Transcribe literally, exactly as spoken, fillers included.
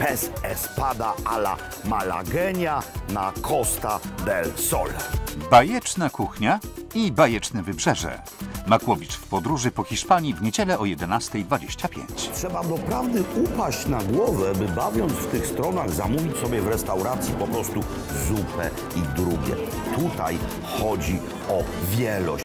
pez espada alla Malagueña na Costa del Sol. Bajeczna kuchnia i bajeczne wybrzeże. Makłowicz w podróży po Hiszpanii w niedzielę o jedenastej dwadzieścia pięć. Trzeba doprawdy upaść na głowę, by bawiąc w tych stronach zamówić sobie w restauracji po prostu zupę i drugie. Tutaj chodzi o wielość.